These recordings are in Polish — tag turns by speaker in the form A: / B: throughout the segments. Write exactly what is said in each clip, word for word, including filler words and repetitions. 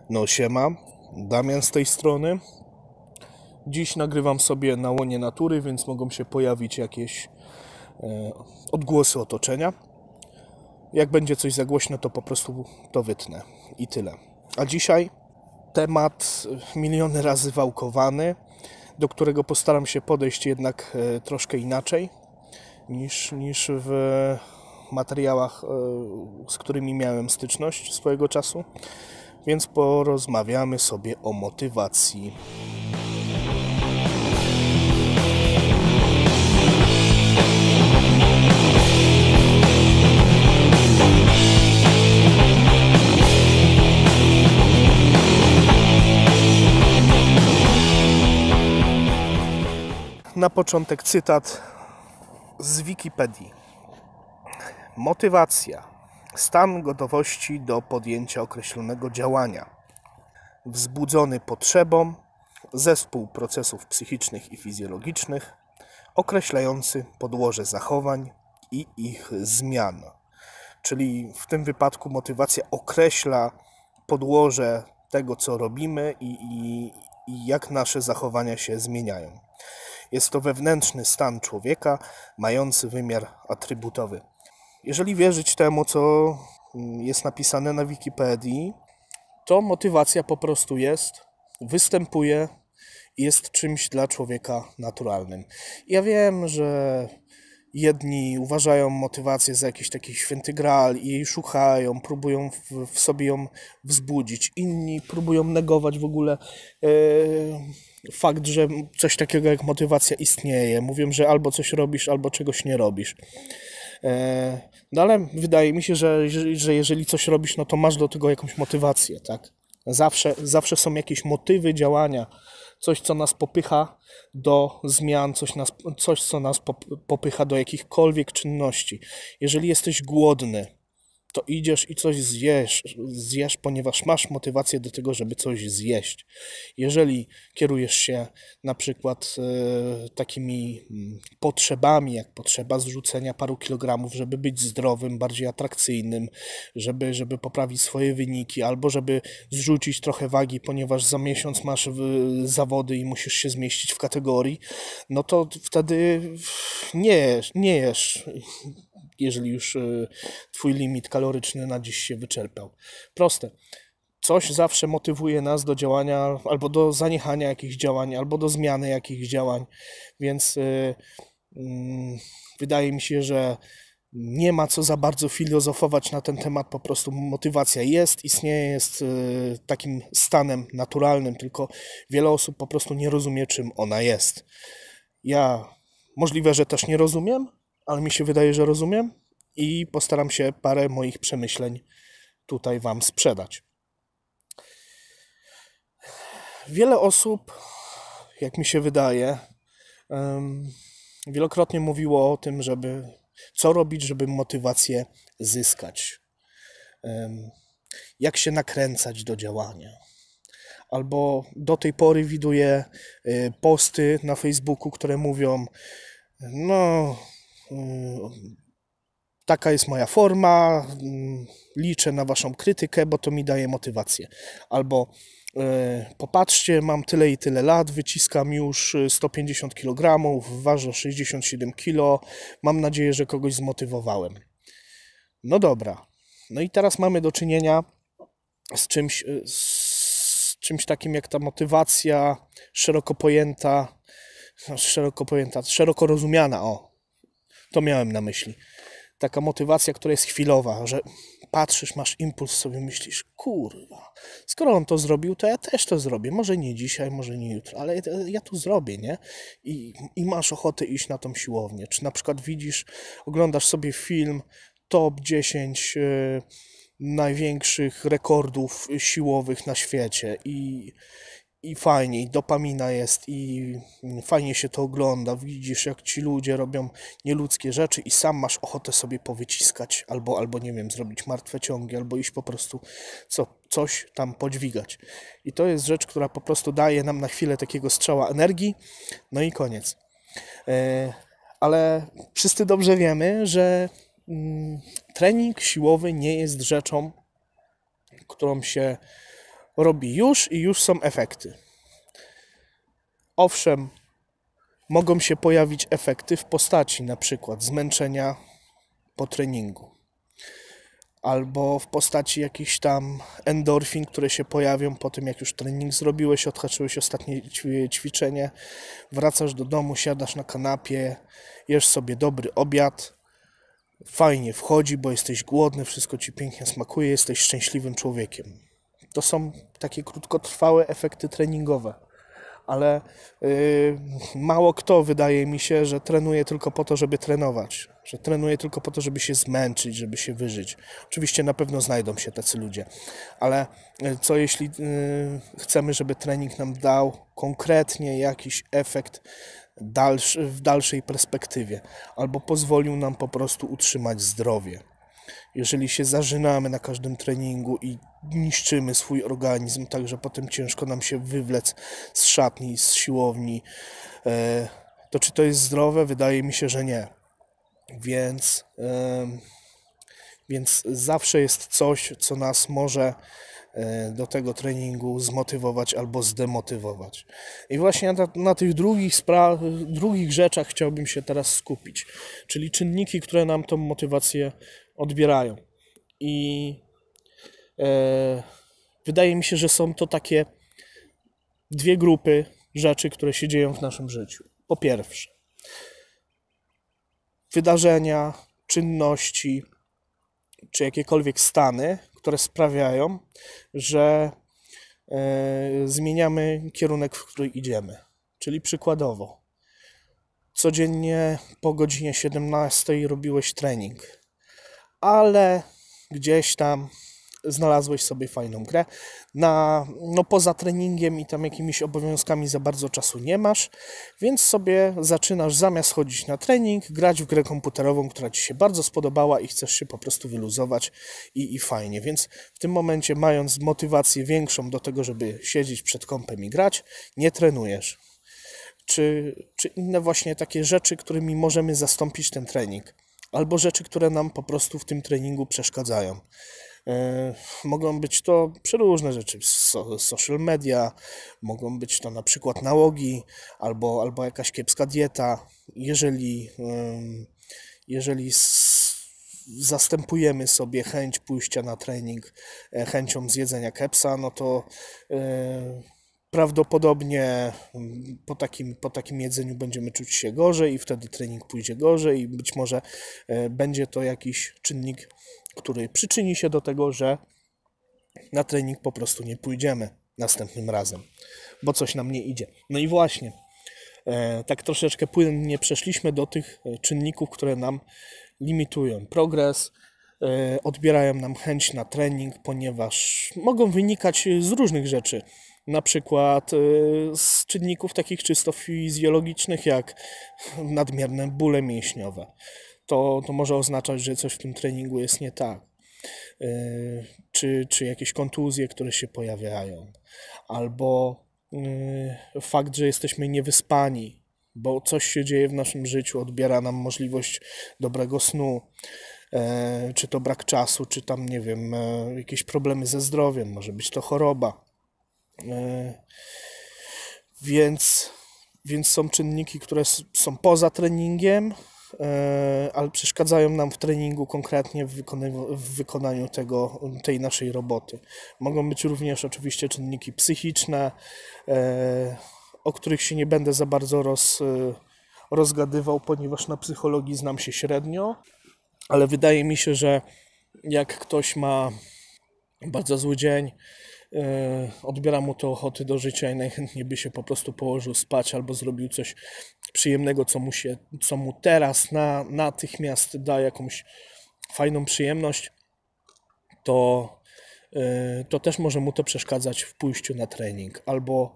A: No siema, Damian z tej strony. Dziś nagrywam sobie na łonie natury, więc mogą się pojawić jakieś e, odgłosy otoczenia. Jak będzie coś za głośno, to po prostu to wytnę i tyle. A dzisiaj temat miliony razy wałkowany, do którego postaram się podejść jednak e, troszkę inaczej niż, niż w materiałach, e, z którymi miałem styczność swojego czasu. Więc porozmawiamy sobie o motywacji. Na początek cytat z Wikipedii. Motywacja. Stan gotowości do podjęcia określonego działania. Wzbudzony potrzebą, zespół procesów psychicznych i fizjologicznych, określający podłoże zachowań i ich zmian. Czyli w tym wypadku motywacja określa podłoże tego, co robimy i, i, i jak nasze zachowania się zmieniają. Jest to wewnętrzny stan człowieka, mający wymiar atrybutowy. Jeżeli wierzyć temu, co jest napisane na Wikipedii, to motywacja po prostu jest, występuje i jest czymś dla człowieka naturalnym. Ja wiem, że jedni uważają motywację za jakiś taki święty graal i jej szukają, próbują w, w sobie ją wzbudzić. Inni próbują negować w ogóle e, fakt, że coś takiego jak motywacja istnieje. Mówią, że albo coś robisz, albo czegoś nie robisz. No ale wydaje mi się, że, że jeżeli coś robisz, no to masz do tego jakąś motywację, tak? Zawsze, zawsze są jakieś motywy działania, coś, co nas popycha do zmian, coś, nas, coś co nas popycha do jakichkolwiek czynności. Jeżeli jesteś głodny, to idziesz i coś zjesz, zjesz, ponieważ masz motywację do tego, żeby coś zjeść. Jeżeli kierujesz się na przykład e, takimi potrzebami, jak potrzeba zrzucenia paru kilogramów, żeby być zdrowym, bardziej atrakcyjnym, żeby, żeby poprawić swoje wyniki, albo żeby zrzucić trochę wagi, ponieważ za miesiąc masz zawody i musisz się zmieścić w kategorii, no to wtedy nie jesz, nie jesz. Jeżeli już twój limit kaloryczny na dziś się wyczerpał. Proste. Coś zawsze motywuje nas do działania, albo do zaniechania jakichś działań, albo do zmiany jakichś działań, więc yy, yy, wydaje mi się, że nie ma co za bardzo filozofować na ten temat, po prostu motywacja jest, istnieje, jest yy, takim stanem naturalnym, tylko wiele osób po prostu nie rozumie, czym ona jest. Ja możliwe, że też nie rozumiem, ale mi się wydaje, że rozumiem i postaram się parę moich przemyśleń tutaj Wam sprzedać. Wiele osób, jak mi się wydaje, um, wielokrotnie mówiło o tym, żeby co robić, żeby motywację zyskać. Um, jak się nakręcać do działania. Albo do tej pory widuję y, posty na Facebooku, które mówią, no... taka jest moja forma, liczę na waszą krytykę, bo to mi daje motywację. Albo e, popatrzcie, mam tyle i tyle lat, wyciskam już sto pięćdziesiąt kilogramów, ważę sześćdziesiąt siedem kilo, mam nadzieję, że kogoś zmotywowałem. No dobra. No i teraz mamy do czynienia z czymś, z czymś takim jak ta motywacja szeroko pojęta, szeroko pojęta, szeroko rozumiana, o, to miałem na myśli. Taka motywacja, która jest chwilowa, że patrzysz, masz impuls, sobie myślisz, kurwa, skoro on to zrobił, to ja też to zrobię. Może nie dzisiaj, może nie jutro, ale ja to zrobię, nie? I, i masz ochotę iść na tą siłownię. Czy na przykład widzisz, oglądasz sobie film top dziesięć y, największych rekordów siłowych na świecie i I fajnie, i dopamina jest, i fajnie się to ogląda. Widzisz, jak ci ludzie robią nieludzkie rzeczy i sam masz ochotę sobie powyciskać, albo, albo nie wiem, zrobić martwe ciągi, albo iść po prostu co, coś tam podźwigać. I to jest rzecz, która po prostu daje nam na chwilę takiego strzała energii, no i koniec. E, ale wszyscy dobrze wiemy, że mm, trening siłowy nie jest rzeczą, którą się robi już i już są efekty. Owszem, mogą się pojawić efekty w postaci na przykład zmęczenia po treningu, albo w postaci jakichś tam endorfin, które się pojawią po tym, jak już trening zrobiłeś, odhaczyłeś ostatnie ćwiczenie, wracasz do domu, siadasz na kanapie, jesz sobie dobry obiad, fajnie wchodzi, bo jesteś głodny, wszystko ci pięknie smakuje, jesteś szczęśliwym człowiekiem. To są takie krótkotrwałe efekty treningowe, ale yy, mało kto, wydaje mi się, że trenuje tylko po to, żeby trenować, że trenuje tylko po to, żeby się zmęczyć, żeby się wyżyć. Oczywiście na pewno znajdą się tacy ludzie, ale yy, co jeśli yy, chcemy, żeby trening nam dał konkretnie jakiś efekt dalszy, w dalszej perspektywie, albo pozwolił nam po prostu utrzymać zdrowie. Jeżeli się zażynamy na każdym treningu i niszczymy swój organizm, tak że potem ciężko nam się wywlec z szatni, z siłowni, to czy to jest zdrowe? Wydaje mi się, że nie. Więc, więc zawsze jest coś, co nas może do tego treningu zmotywować albo zdemotywować. I właśnie na, na tych drugich, spra- drugich rzeczach chciałbym się teraz skupić, czyli czynniki, które nam tą motywację odbierają. I e, wydaje mi się, że są to takie dwie grupy rzeczy, które się dzieją w naszym życiu. Po pierwsze, wydarzenia, czynności, czy jakiekolwiek stany, które sprawiają, że e, zmieniamy kierunek, w który idziemy. Czyli przykładowo, codziennie po godzinie siedemnastej robiłeś trening, ale gdzieś tam znalazłeś sobie fajną grę. Na, no poza treningiem i tam jakimiś obowiązkami za bardzo czasu nie masz, więc sobie zaczynasz zamiast chodzić na trening, grać w grę komputerową, która ci się bardzo spodobała i chcesz się po prostu wyluzować i, i fajnie. Więc w tym momencie, mając motywację większą do tego, żeby siedzieć przed kompem i grać, nie trenujesz. Czy, czy inne właśnie takie rzeczy, którymi możemy zastąpić ten trening. Albo rzeczy, które nam po prostu w tym treningu przeszkadzają. E, mogą być to przeróżne rzeczy, so, social media, mogą być to na przykład nałogi, albo, albo jakaś kiepska dieta. Jeżeli, um, jeżeli s, zastępujemy sobie chęć pójścia na trening e, chęcią zjedzenia kepsa, no to e, prawdopodobnie po takim, po takim jedzeniu będziemy czuć się gorzej i wtedy trening pójdzie gorzej i być może będzie to jakiś czynnik, który przyczyni się do tego, że na trening po prostu nie pójdziemy następnym razem, bo coś nam nie idzie. No i właśnie, tak troszeczkę płynnie przeszliśmy do tych czynników, które nam limitują progres, odbierają nam chęć na trening, ponieważ mogą wynikać z różnych rzeczy. Na przykład z czynników takich czysto fizjologicznych, jak nadmierne bóle mięśniowe. To, to może oznaczać, że coś w tym treningu jest nie tak. Czy, czy jakieś kontuzje, które się pojawiają. Albo fakt, że jesteśmy niewyspani, bo coś się dzieje w naszym życiu, odbiera nam możliwość dobrego snu. Czy to brak czasu, czy tam, nie wiem, jakieś problemy ze zdrowiem, może być to choroba. Więc, więc są czynniki, które są poza treningiem, ale przeszkadzają nam w treningu konkretnie w wykonaniu, w wykonaniu tego, tej naszej roboty. Mogą być również oczywiście czynniki psychiczne, o których się nie będę za bardzo roz, rozgadywał, ponieważ na psychologii znam się średnio, ale wydaje mi się, że jak ktoś ma bardzo zły dzień, odbiera mu to ochoty do życia i najchętniej by się po prostu położył spać albo zrobił coś przyjemnego, co mu, się, co mu teraz na, natychmiast da jakąś fajną przyjemność, to, to też może mu to przeszkadzać w pójściu na trening. Albo,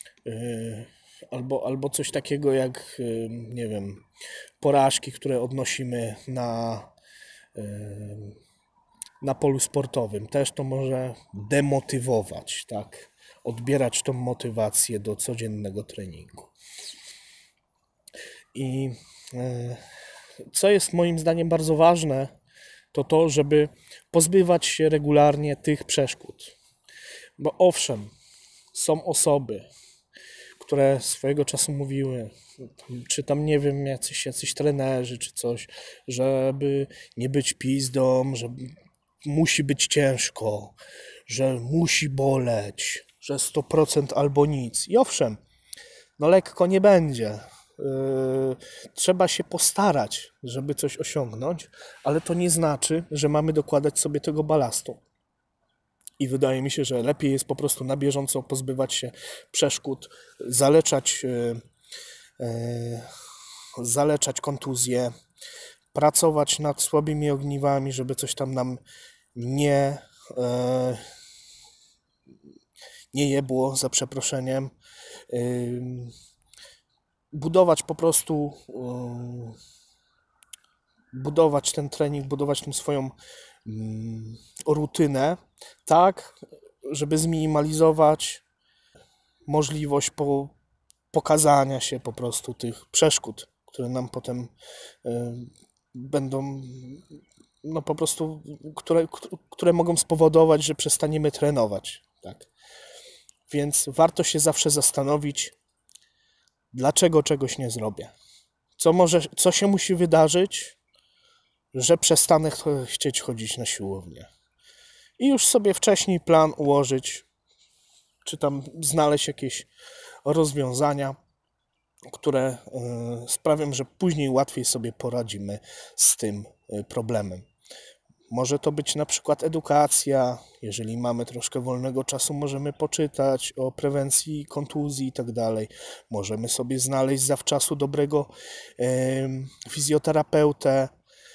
A: albo, albo coś takiego jak, nie wiem, porażki, które odnosimy na na polu sportowym. Też to może demotywować, tak? Odbierać tą motywację do codziennego treningu. I co jest moim zdaniem bardzo ważne, to to, żeby pozbywać się regularnie tych przeszkód. Bo owszem, są osoby, które swojego czasu mówiły, czy tam nie wiem, jacyś, jacyś trenerzy, czy coś, żeby nie być pizdą, że musi być ciężko, że musi boleć, że sto procent albo nic. I owszem, no lekko nie będzie. Yy, trzeba się postarać, żeby coś osiągnąć, ale to nie znaczy, że mamy dokładać sobie tego balastu. I wydaje mi się, że lepiej jest po prostu na bieżąco pozbywać się przeszkód, zaleczać, yy, yy, zaleczać kontuzje, pracować nad słabymi ogniwami, żeby coś tam nam nie, yy, nie jebło, za przeproszeniem. Yy, budować po prostu yy, budować ten trening, budować tą swoją yy, rutynę tak, żeby zminimalizować możliwość po, pokazania się po prostu tych przeszkód, które nam potem yy, będą, no po prostu, które, które mogą spowodować, że przestaniemy trenować. Tak. Więc warto się zawsze zastanowić, dlaczego czegoś nie zrobię. Co, może, co się musi wydarzyć, że przestanę ch- chcieć chodzić na siłownię. I już sobie wcześniej plan ułożyć, czy tam znaleźć jakieś rozwiązania, które y, sprawią, że później łatwiej sobie poradzimy z tym y, problemem. Może to być na przykład edukacja, jeżeli mamy troszkę wolnego czasu, możemy poczytać o prewencji kontuzji i tak dalej. Możemy sobie znaleźć zawczasu dobrego y, fizjoterapeutę,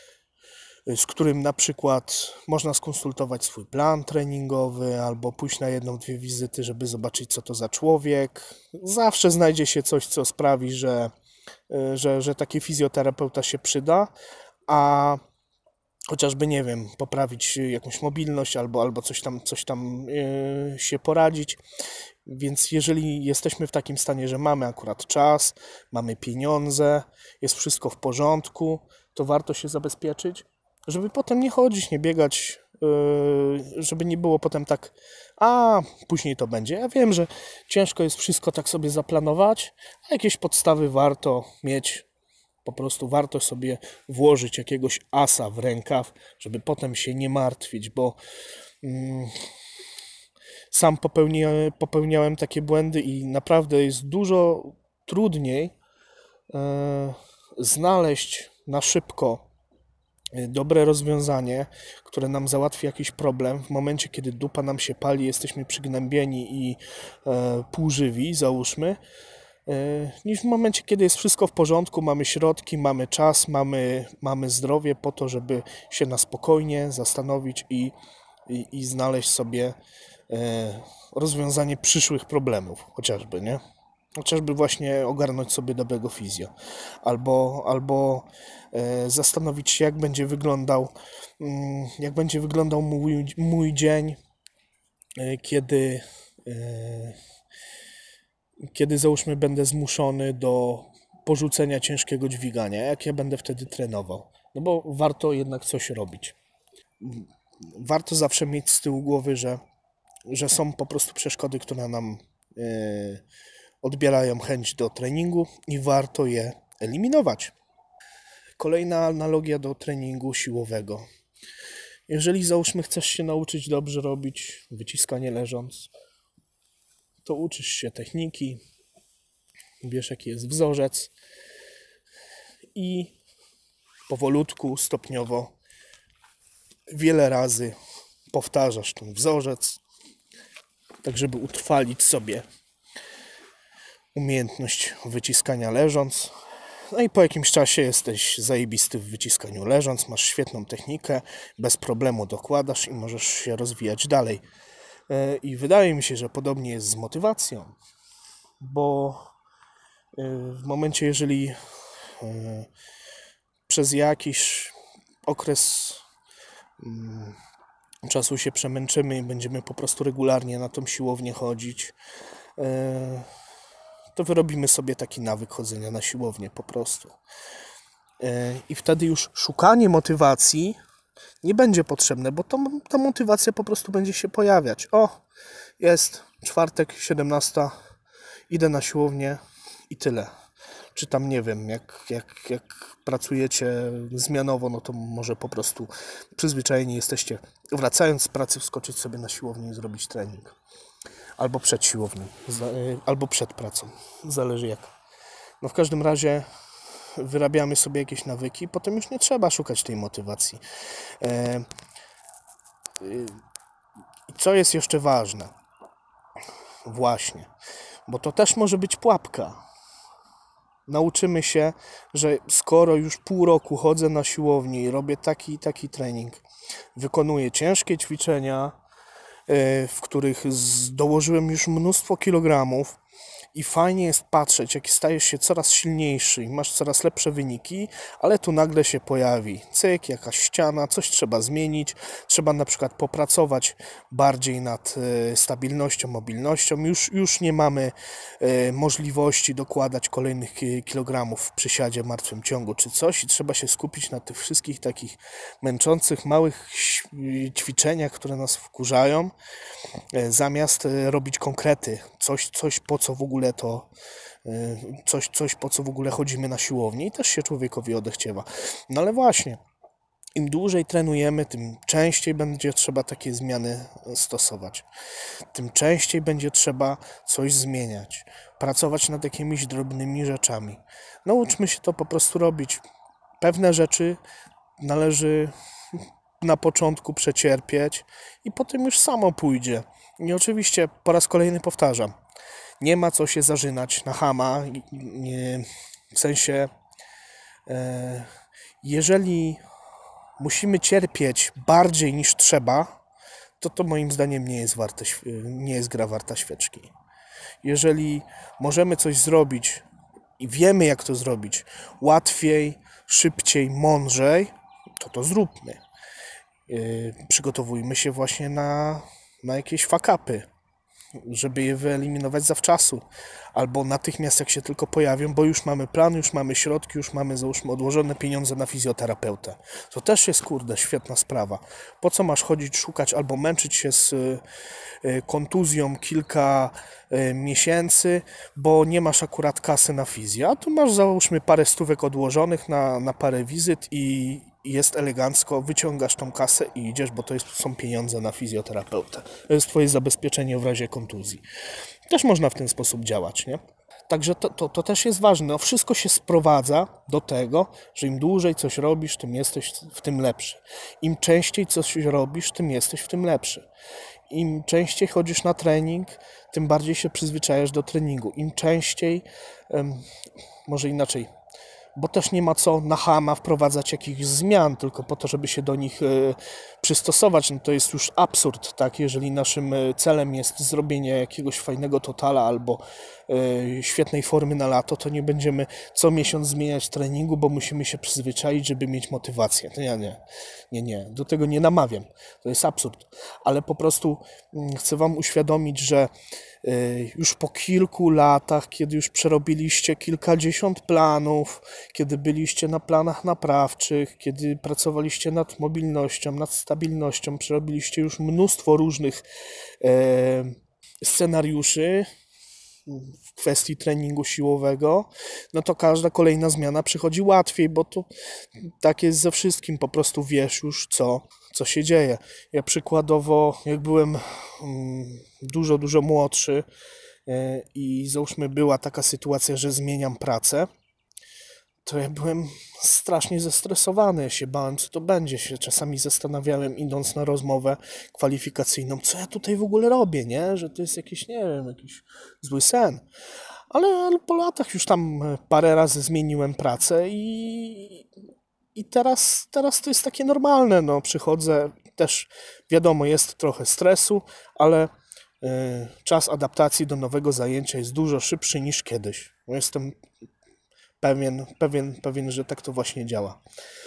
A: z którym na przykład można skonsultować swój plan treningowy albo pójść na jedną, dwie wizyty, żeby zobaczyć, co to za człowiek. Zawsze znajdzie się coś, co sprawi, że, że, że taki fizjoterapeuta się przyda, a chociażby, nie wiem, poprawić jakąś mobilność albo, albo coś tam, coś tam yy, się poradzić. Więc jeżeli jesteśmy w takim stanie, że mamy akurat czas, mamy pieniądze, jest wszystko w porządku, to warto się zabezpieczyć, żeby potem nie chodzić, nie biegać, yy, żeby nie było potem tak, a później to będzie. Ja wiem, że ciężko jest wszystko tak sobie zaplanować, a jakieś podstawy warto mieć. Po prostu warto sobie włożyć jakiegoś asa w rękaw, żeby potem się nie martwić, bo mm, sam popełniałem, popełniałem takie błędy i naprawdę jest dużo trudniej e, znaleźć na szybko dobre rozwiązanie, które nam załatwi jakiś problem w momencie, kiedy dupa nam się pali, jesteśmy przygnębieni i e, półżywi, załóżmy, niż w momencie, kiedy jest wszystko w porządku, mamy środki, mamy czas, mamy, mamy zdrowie po to, żeby się na spokojnie zastanowić i, i, i znaleźć sobie e, rozwiązanie przyszłych problemów, chociażby, nie? Chociażby właśnie ogarnąć sobie dobrego fizjo. Albo, albo e, zastanowić się, jak będzie wyglądał, mm, jak będzie wyglądał mój, mój dzień, e, kiedy e, kiedy załóżmy będę zmuszony do porzucenia ciężkiego dźwigania, jak ja będę wtedy trenował. No bo warto jednak coś robić. Warto zawsze mieć z tyłu głowy, że, że są po prostu przeszkody, które nam yy, odbierają chęć do treningu i warto je eliminować. Kolejna analogia do treningu siłowego. Jeżeli załóżmy chcesz się nauczyć dobrze robić wyciskanie leżąc, to uczysz się techniki, wiesz jaki jest wzorzec i powolutku, stopniowo, wiele razy powtarzasz ten wzorzec, tak żeby utrwalić sobie umiejętność wyciskania leżąc. No i po jakimś czasie jesteś zajebisty w wyciskaniu leżąc, masz świetną technikę, bez problemu dokładasz i możesz się rozwijać dalej. I wydaje mi się, że podobnie jest z motywacją, bo w momencie, jeżeli przez jakiś okres czasu się przemęczymy i będziemy po prostu regularnie na tą siłownię chodzić, to wyrobimy sobie taki nawyk chodzenia na siłownię po prostu. I wtedy już szukanie motywacji nie będzie potrzebne, bo to, ta motywacja po prostu będzie się pojawiać. O, Jest czwartek, siedemnasta, idę na siłownię i tyle. Czy tam nie wiem, jak, jak, jak pracujecie zmianowo, no to może po prostu przyzwyczajeni jesteście, wracając z pracy, wskoczyć sobie na siłownię i zrobić trening. Albo przed siłownią, albo przed pracą. Zależy jak. No w każdym razie wyrabiamy sobie jakieś nawyki, potem już nie trzeba szukać tej motywacji. I co jest jeszcze ważne? Właśnie, bo to też może być pułapka. Nauczymy się, że skoro już pół roku chodzę na siłownię i robię taki i taki trening, wykonuję ciężkie ćwiczenia, w których dołożyłem już mnóstwo kilogramów i fajnie jest patrzeć, jak stajesz się coraz silniejszy i masz coraz lepsze wyniki, ale tu nagle się pojawi cyk, jakaś ściana, coś trzeba zmienić, trzeba na przykład popracować bardziej nad stabilnością, mobilnością, już, już nie mamy możliwości dokładać kolejnych kilogramów w przysiadzie, martwym ciągu czy coś i trzeba się skupić na tych wszystkich takich męczących, małych ćwiczeniach, które nas wkurzają, zamiast robić konkrety, coś, coś po co w ogóle to, coś, coś po co w ogóle chodzimy na siłownię i też się człowiekowi odechciewa. No ale właśnie, im dłużej trenujemy, tym częściej będzie trzeba takie zmiany stosować. Tym częściej będzie trzeba coś zmieniać, pracować nad jakimiś drobnymi rzeczami. Nauczmy się to po prostu robić. Pewne rzeczy należy na początku przecierpieć i potem już samo pójdzie. I oczywiście po raz kolejny powtarzam, nie ma co się zażynać na chama, w sensie jeżeli musimy cierpieć bardziej niż trzeba, to to moim zdaniem nie jest warte, nie jest gra warta świeczki. Jeżeli możemy coś zrobić i wiemy jak to zrobić łatwiej, szybciej, mądrzej, to to zróbmy. Przygotowujmy się właśnie na, na jakieś fuck-upy, żeby je wyeliminować zawczasu, albo natychmiast jak się tylko pojawią, bo już mamy plan, już mamy środki, już mamy załóżmy odłożone pieniądze na fizjoterapeutę. To też jest kurde świetna sprawa. Po co masz chodzić, szukać albo męczyć się z kontuzją kilka miesięcy, bo nie masz akurat kasy na fizję, a tu masz załóżmy parę stówek odłożonych na, na parę wizyt i jest elegancko, wyciągasz tą kasę i idziesz, bo to jest, są pieniądze na fizjoterapeutę. To jest twoje zabezpieczenie w razie kontuzji. Też można w ten sposób działać, nie? Także to, to, to też jest ważne. No, wszystko się sprowadza do tego, że im dłużej coś robisz, tym jesteś w tym lepszy. Im częściej coś robisz, tym jesteś w tym lepszy. Im częściej chodzisz na trening, tym bardziej się przyzwyczajasz do treningu. Im częściej, um, może inaczej, bo też nie ma co na chama wprowadzać jakichś zmian, tylko po to, żeby się do nich y, przystosować. No to jest już absurd, tak? Jeżeli naszym celem jest zrobienie jakiegoś fajnego totala albo y, świetnej formy na lato, to nie będziemy co miesiąc zmieniać treningu, bo musimy się przyzwyczaić, żeby mieć motywację. To nie, nie, nie, nie. Do tego nie namawiam. To jest absurd. Ale po prostu y, chcę wam uświadomić, że już po kilku latach, kiedy już przerobiliście kilkadziesiąt planów, kiedy byliście na planach naprawczych, kiedy pracowaliście nad mobilnością, nad stabilnością, przerobiliście już mnóstwo różnych e, scenariuszy w kwestii treningu siłowego, no to każda kolejna zmiana przychodzi łatwiej, bo to tak jest ze wszystkim, po prostu wiesz już co, co się dzieje. Ja przykładowo, jak byłem mm, dużo, dużo młodszy yy, i załóżmy była taka sytuacja, że zmieniam pracę, to ja byłem strasznie zestresowany, ja się bałem, co to będzie, się czasami zastanawiałem, idąc na rozmowę kwalifikacyjną, co ja tutaj w ogóle robię, nie, że to jest jakiś, nie wiem, jakiś zły sen, ale, ale po latach już tam parę razy zmieniłem pracę i, i teraz, teraz to jest takie normalne, no, przychodzę, też wiadomo, jest trochę stresu, ale y, czas adaptacji do nowego zajęcia jest dużo szybszy niż kiedyś, bo jestem Pewien, pewien, pewien, że tak to właśnie działa.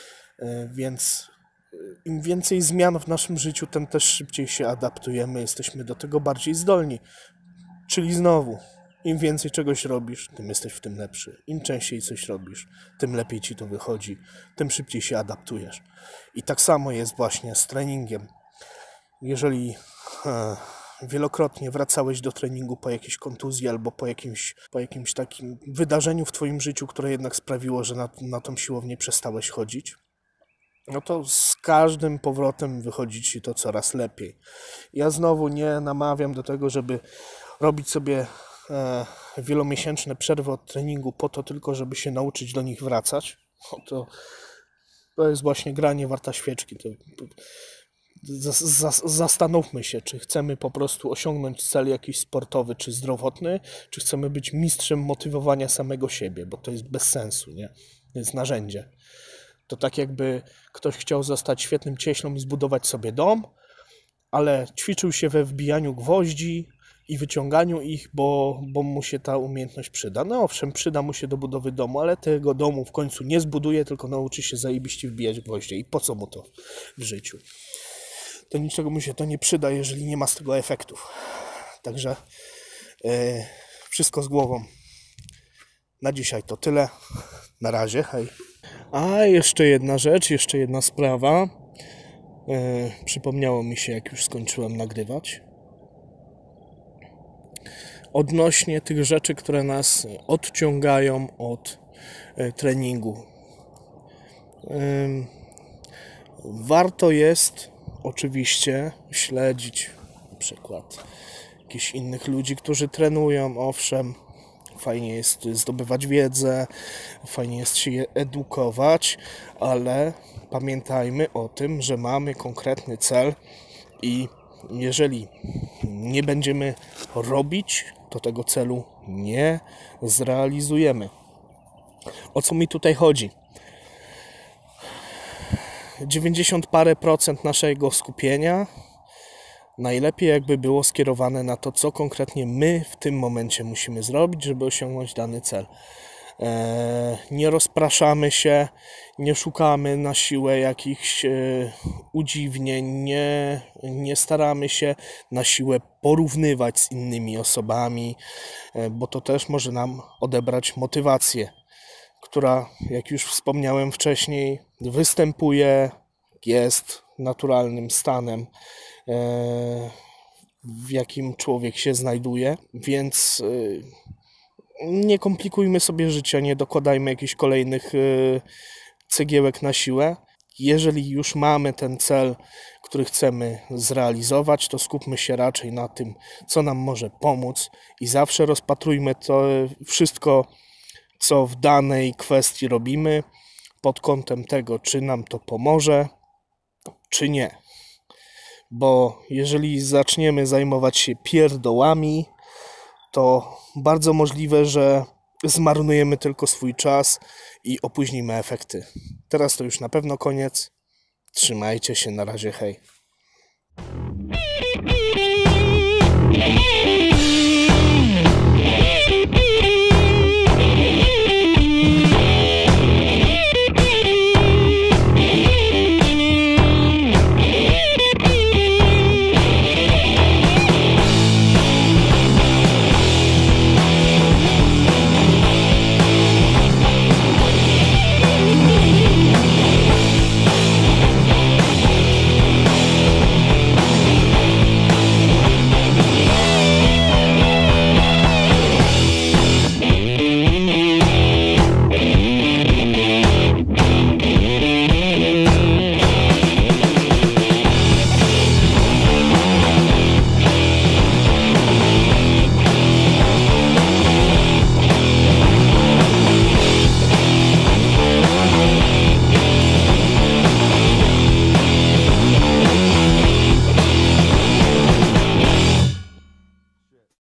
A: Więc im więcej zmian w naszym życiu, tym też szybciej się adaptujemy, jesteśmy do tego bardziej zdolni. Czyli znowu, im więcej czegoś robisz, tym jesteś w tym lepszy. Im częściej coś robisz, tym lepiej ci to wychodzi, tym szybciej się adaptujesz. I tak samo jest właśnie z treningiem. Jeżeli wielokrotnie wracałeś do treningu po jakiejś kontuzji albo po jakimś, po jakimś takim wydarzeniu w twoim życiu, które jednak sprawiło, że na, na tą siłownię przestałeś chodzić, no to z każdym powrotem wychodzi ci to coraz lepiej. Ja znowu nie namawiam do tego, żeby robić sobie e, wielomiesięczne przerwy od treningu po to tylko, żeby się nauczyć do nich wracać. No to, to jest właśnie granie warta świeczki. To, to, Zastanówmy się, czy chcemy po prostu osiągnąć cel jakiś sportowy czy zdrowotny, czy chcemy być mistrzem motywowania samego siebie, bo to jest bez sensu, nie? To jest narzędzie. To tak jakby ktoś chciał zostać świetnym cieślą i zbudować sobie dom, ale ćwiczył się we wbijaniu gwoździ i wyciąganiu ich, bo, bo mu się ta umiejętność przyda. No owszem, przyda mu się do budowy domu, ale tego domu w końcu nie zbuduje, tylko nauczy się zajebiście wbijać gwoździe. I po co mu to w życiu? To niczego mu się to nie przyda, jeżeli nie ma z tego efektów. Także yy, wszystko z głową. Na dzisiaj to tyle. Na razie, hej. A jeszcze jedna rzecz, jeszcze jedna sprawa. Yy, przypomniało mi się, jak już skończyłem nagrywać. Odnośnie tych rzeczy, które nas odciągają od yy, treningu. Yy, warto jest oczywiście śledzić na przykład jakichś innych ludzi, którzy trenują, owszem, fajnie jest zdobywać wiedzę, fajnie jest się edukować, ale pamiętajmy o tym, że mamy konkretny cel i jeżeli nie będziemy robić, to tego celu nie zrealizujemy. O co mi tutaj chodzi? dziewięćdziesiąt parę procent naszego skupienia najlepiej jakby było skierowane na to, co konkretnie my w tym momencie musimy zrobić, żeby osiągnąć dany cel. Eee, nie rozpraszamy się, nie szukamy na siłę jakichś e, udziwnień, nie, nie staramy się na siłę porównywać z innymi osobami, e, bo to też może nam odebrać motywację, która, jak już wspomniałem wcześniej, występuje, jest naturalnym stanem, w jakim człowiek się znajduje, więc nie komplikujmy sobie życia, nie dokładajmy jakichś kolejnych cegiełek na siłę. Jeżeli już mamy ten cel, który chcemy zrealizować, to skupmy się raczej na tym, co nam może pomóc i zawsze rozpatrujmy to wszystko, co w danej kwestii robimy, pod kątem tego, czy nam to pomoże, czy nie. Bo jeżeli zaczniemy zajmować się pierdołami, to bardzo możliwe, że zmarnujemy tylko swój czas i opóźnimy efekty. Teraz to już na pewno koniec. Trzymajcie się, na razie, hej.